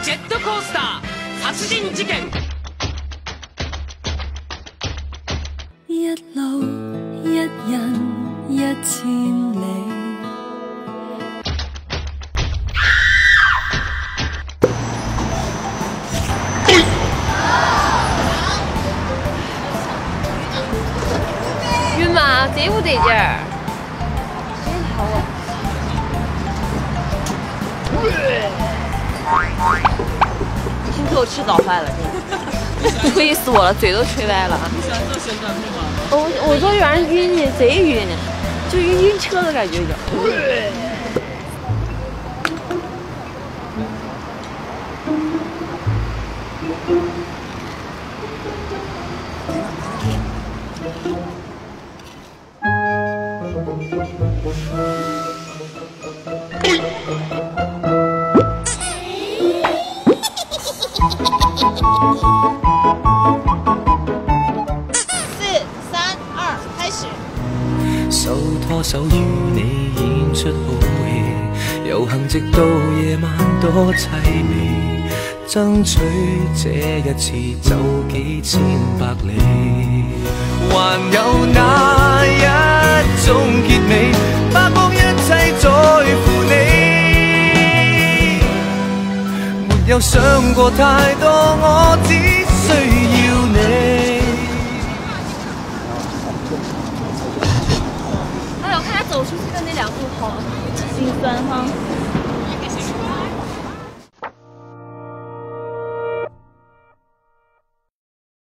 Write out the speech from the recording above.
ジェットコースター殺人事件。 一路一人一千里。 晕吗？这不得劲儿。今天我吃早饭了，吹死我了，嘴都吹歪了。 你喜欢坐旋转木马吗？ 我坐有点晕呢，贼晕，就晕车的感觉就。 手拖手與你演出好戲，遊行直到夜晚多凄美，爭取這一次走幾千百里，還有那一種結尾，把光一切在乎你，沒有想過太多，我只需要你。 哎呦，看他走出去的那两步好心酸哈。